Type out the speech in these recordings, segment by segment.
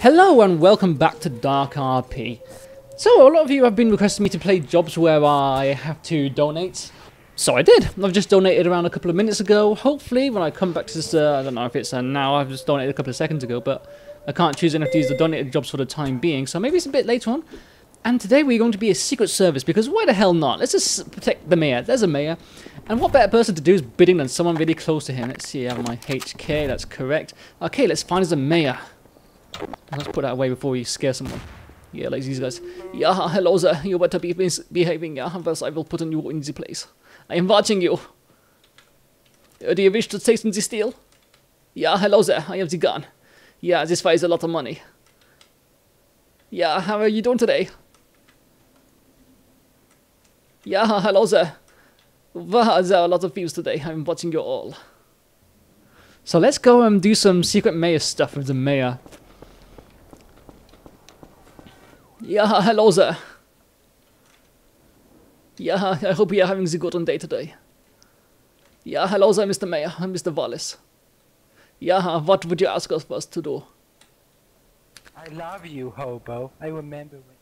Hello and welcome back to Dark RP. So, a lot of you have been requesting me to play jobs where I have to donate. So I did. I've just donated around a couple of minutes ago. Hopefully, when I come back to this, I don't know if it's now, I've just donated a couple of seconds ago, but I can't choose any of these donated jobs for the time being, so maybe it's a bit later on. And today we're going to be a secret service, because why the hell not? Let's just protect the mayor. There's a mayor. And what better person to do is bidding than someone really close to him. Let's see, I have my HK, that's correct. Okay, let's find us a mayor. Let's put that away before we scare someone. Yeah, like these guys. Yeah, hello sir, you better be behaving, yeah, else I will put you in the place. I am watching you. Do you wish to taste the steel? Yeah, hello sir, I have the gun. Yeah, this fires a lot of money. Yeah, how are you doing today? Yeah, hello sir. Wow, there are a lot of views today, I'm watching you all. So let's go and do some secret mayor stuff with the mayor. Yeah, hello there. Yeah, I hope you're having the good day today. Yeah, hello there, Mr. Mayor, Mr. Wallace. Yeah, what would you ask us to do? I love you, hobo. I remember when...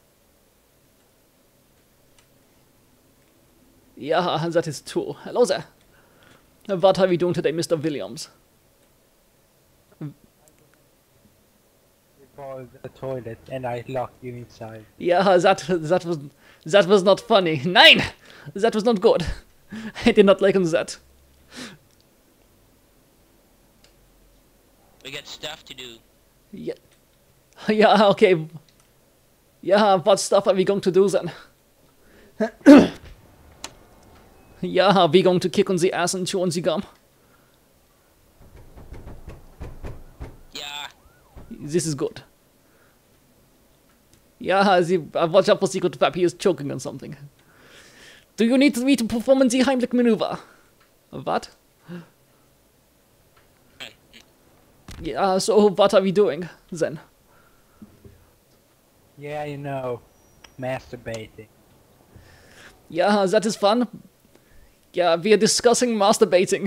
Yeah, that is true. Hello there. What are we doing today, Mr. Williams? For the toilet, and I locked you inside. Yeah, that was not funny. Nein! That was not good. I did not like that. We got stuff to do. Yeah. Yeah, okay. Yeah, what stuff are we going to do then? Yeah, are we going to kick on the ass and chew on the gum? Yeah. This is good. Yeah, watch out for Secret Pappy, he is choking on something. Do you need me to perform the Heimlich maneuver? What? Yeah, so what are we doing then? Yeah, you know, masturbating. Yeah, that is fun. Yeah, we are discussing masturbating.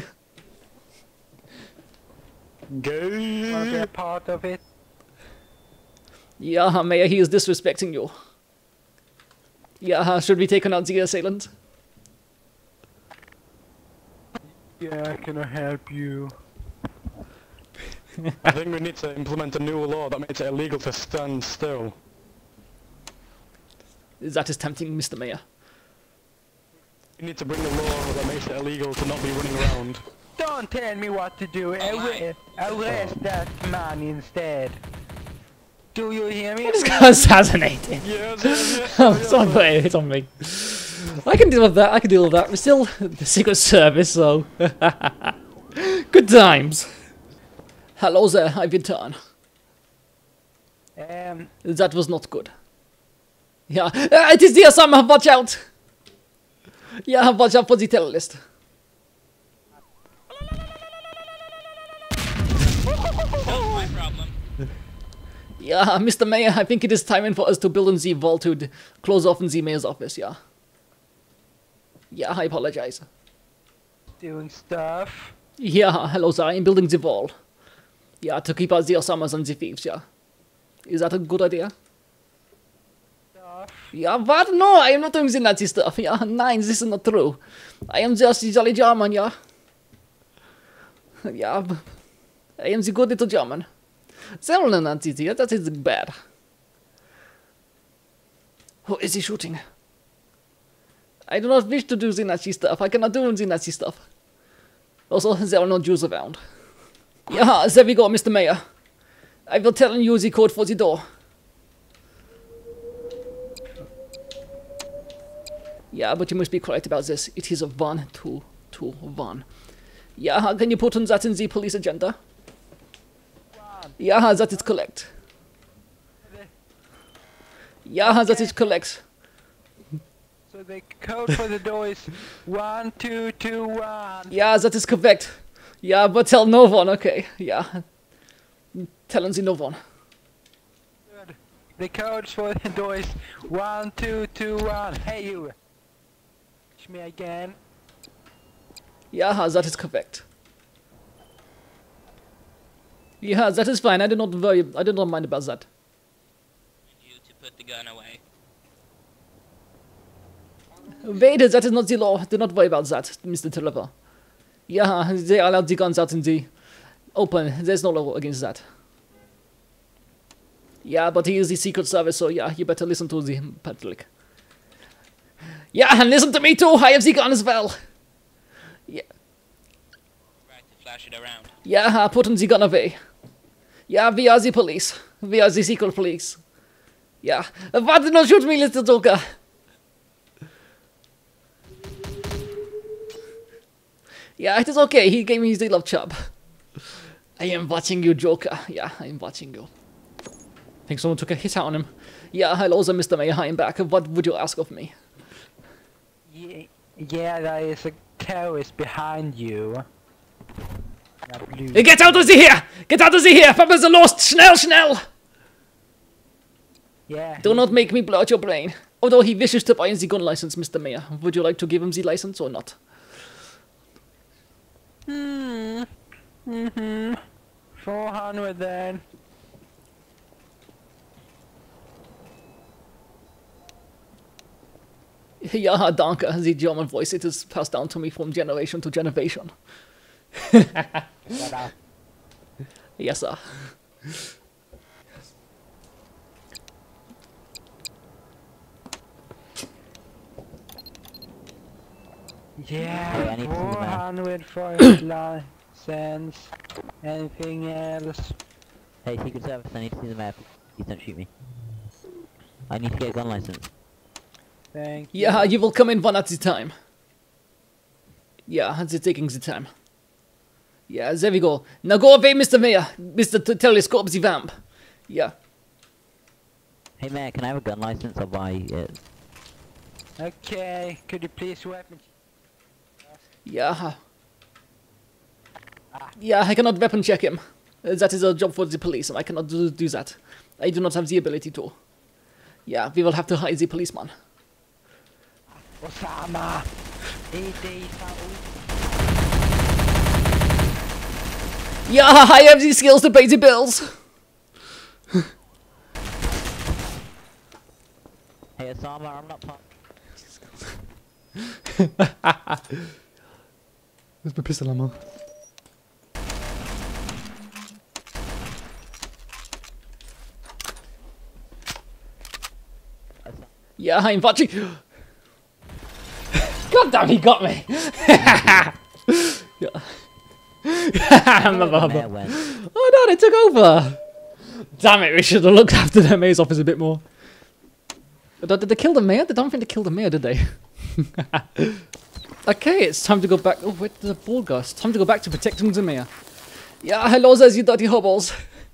Gay. Wanna be a part of it? Yeah, Mayor, he is disrespecting you. Yeah, should we take out the assailant? Yeah, can I help you? I think we need to implement a new law that makes it illegal to stand still. That is tempting, Mr. Mayor. We need to bring a law that makes it illegal to not be running around. Don't tell me what to do. Arrest that man instead. Do you hear me? This guy assassinated. Yes. Oh, someone put it on me. I can deal with that, I can deal with that. We're still the Secret Service, so... Good times. Hello there, I've returned. That was not good. Yeah, it is the Osama, watch out! Yeah, watch out for the terrorist. Not my problem. Yeah, Mr. Mayor, I think it is time for us to build in the vault to close off in the mayor's office, yeah. Yeah, I apologize. Doing stuff. Yeah, hello sir, I'm building the wall. Yeah, to keep out the Osamas and the thieves, yeah. Is that a good idea? Stuff. Yeah, what? No, I am not doing the Nazi stuff, yeah. Nein, this is not true. I am just the jolly German, yeah. Yeah, I am the good little German. Several Nazis here, that is bad. Who is he shooting? I do not wish to do the Nazi stuff. I cannot do the Nazi stuff. Also, there are no Jews around. Yeah, there we go, Mr. Mayor. I will tell you the code for the door. Yeah, but you must be correct about this. It is a 1, 2, 2, 1. Yeah, can you put on that in the police agenda? Yeah, that is correct. Yeah, that is correct. So the code for the door is 1, 2, 2, 1. Yeah, that is correct. Yeah, but tell no one, okay. Yeah. Tell the no one. Good. The code for the door is 1, 2, 2, 1. Hey you. Touch me again. Yeah, that is correct. Yeah, that is fine. I did not mind about that. put the gun away. Wait, that is not the law. Do not worry about that, Mr. Trevor. Yeah, they allowed the guns out in the open. There's no law against that. Yeah, but he is the Secret Service, so yeah, you better listen to the public. Yeah, and listen to me too. I have the gun as well. Yeah. Right, to flash it around. Yeah, put the gun away. Yeah, we are the police. We are the secret police. Yeah. Why did not shoot me, little Joker? Yeah, it is okay. He gave me the love chop. I am watching you, Joker. Yeah, I am watching you. I think someone took a hit out on him. Yeah, hello there, Mr. Mayor. I am back. What would you ask of me? Yeah, there is a terrorist behind you. Get out of here! Get out of here! Papa's lost! Schnell, schnell! Yeah. Do not make me blow out your brain. Although he wishes to buy the gun license, Mr. Mayor. Would you like to give him the license or not? 400 then. Ja, danke. The German voice, it is passed down to me from generation to generation. Shut up. Yes, sir. Yeah, I need to do the math. 400 for his license. Anything else? Hey, Secret Service, I need to see the map. Please don't shoot me. I need to get a gun license. Thank you. Yeah, you will come in one at a time. Yeah, it's taking the time. Yeah, there we go. Now go away, Mr. Mayor. Mr. Telescope the Vamp. Yeah. Hey Mayor, can I have a gun license? I'll buy it. Okay, could you please weapon? Yeah. Yeah, I cannot weapon check him. That is a job for the police, and I cannot do that. I do not have the ability to. Yeah, we will have to hire the policeman. Osama! Yeah, I have the skills to pay the bills. Hey Osama, I'm not part. Where's my pistol ammo? Yeah, I'm watching. God damn, he got me. Yeah. Mayor went. Oh no, they took over. Damn it, we should have looked after their mayor's office a bit more. Did they kill the mayor? I don't think they killed the mayor, did they? Okay, it's time to go back. Oh, where did the ball go? It's time to go back to protecting the mayor. Yeah, hello there, you dirty hobos.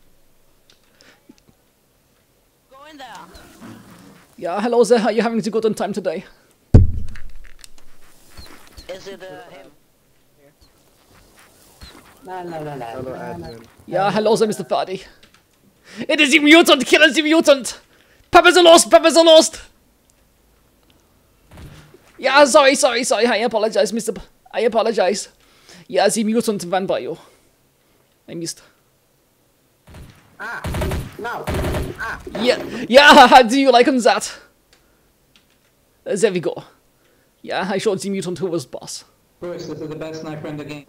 Go in there. Yeah, hello there, are you having a good on time today? Is it him? Yeah, hello there, Mr. Faddy. It is the mutant, kill the mutant! Peppers are lost, peppers are lost! Yeah, sorry, I apologize, Mr. I apologize. Yeah, the mutant ran by you. I missed. Yeah, how do you like on that? There we go. Yeah, I showed the mutant who was boss. Bruce, this is the best sniper in the game.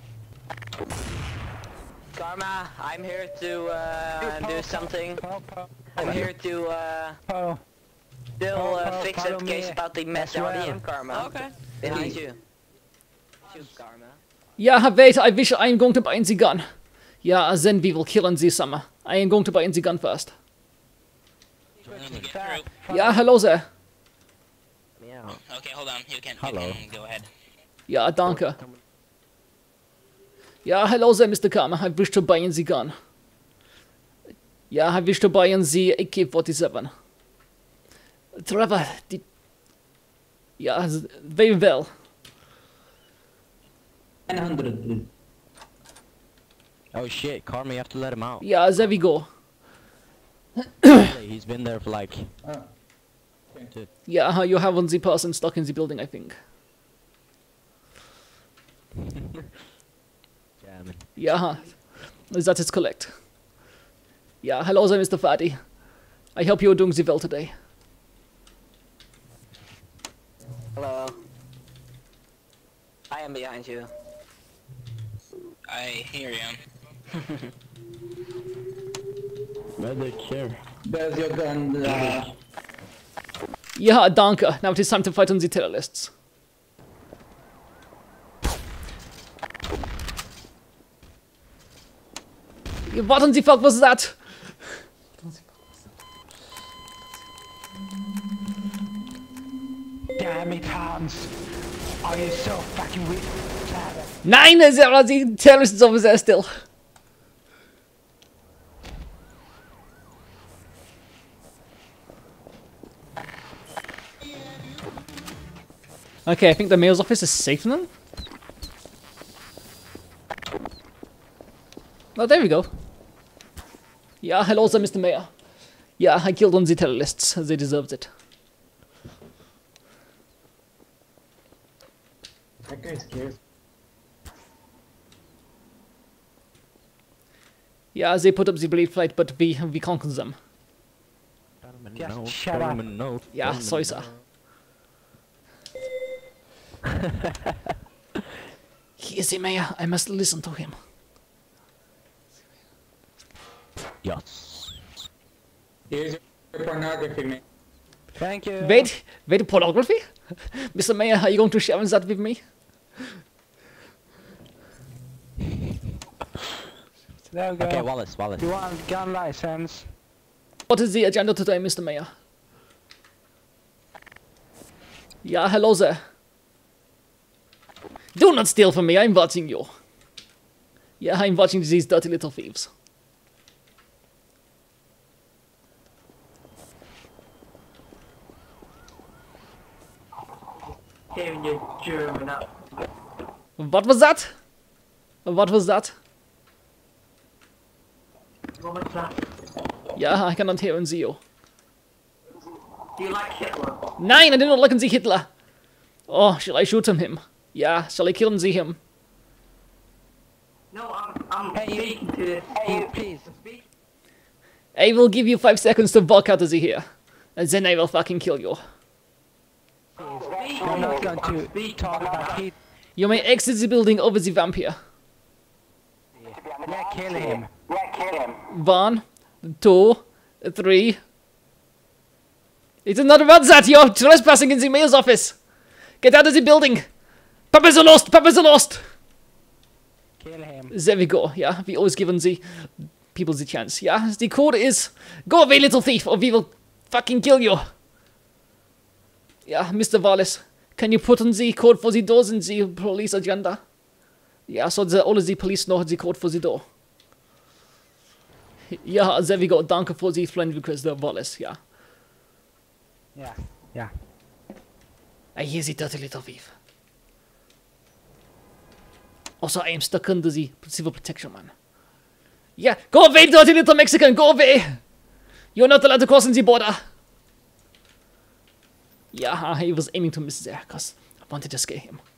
Karma, I'm here to do something. I'm here to still fix that case about the mess RDM, Karma. Okay. Behind you. Shoot, Karma. Yeah, wait, I wish I am going to buy in the gun. Yeah, then we will kill in the summer. I am going to buy in the gun first. Let me get through. Yeah, hello there. Yeah. Okay, hold on. You can go ahead. Yeah, danke. Yeah, hello there, Mr. Karma. I wish to buy in the gun. Yeah, I wish to buy in the AK-47. Trevor, yeah, very well. 900, please. Oh shit, Karma, you have to let him out. Yeah, there we go. He's been there for like... Yeah, you have one the person stuck in the building, I think. Yeah, that is correct. Yeah, hello there, Mr. Fatty. I hope you're doing well today. Hello. I am behind you. I hear you. Medic here. There's your gun. Ja, danke. Now it is time to fight on the terrorists. What the fuck was that? Damn it, Hans. Are you so fucking weak? Nein, there are the terrorists over there still. Okay, I think the mayor's office is safe then. Oh, there we go. Yeah, hello there, Mr. Mayor. Yeah, I killed one of the terrorists. They deserved it. That guy's scared. Yeah, they put up the blade fight, but we conquered them. Just shut up. Yeah, sorry, sir. He is the mayor. I must listen to him. Yes. Here's your pornography, man. Thank you. Wait, pornography? Mr. Mayor, are you going to share that with me? There we go. Okay, Wallace. You want gun license? What is the agenda today, Mr. Mayor? Yeah, hello there. Do not steal from me, I'm watching you. Yeah, I'm watching these dirty little thieves. Giving you German up. What was that? What was that? What was that? Yeah, I cannot hear and see you. Do you like Hitler? Nein, I do not like and see Hitler. Oh, shall I shoot him? Yeah, shall I kill and see him? No, I'm speaking to this. Hey, you, please. I will give you 5 seconds to walk out of here. And then I will fucking kill you. I'm not going to talk about Heat. You may exit the building over the vampire. Yeah, kill him. 1, 2, 3. It is not about that, you're trespassing in the mayor's office. Get out of the building. Papas are lost, papas are lost. Kill him. There we go, yeah, we always given the people the chance. Yeah, the code is, go away little thief or we will fucking kill you. Yeah, Mr. Wallace, can you put on the code for the doors in the police agenda? Yeah, so all of the police know the code for the door. Yeah, there we go, danke for the friend request, Wallace, yeah. Yeah. I hear the dirty little thief. Also, I am stuck under the civil protection, man. Yeah, go away, dirty little Mexican, go away! You're not allowed to cross in the border. Yeah, I was aiming to miss there, because I wanted to scare him.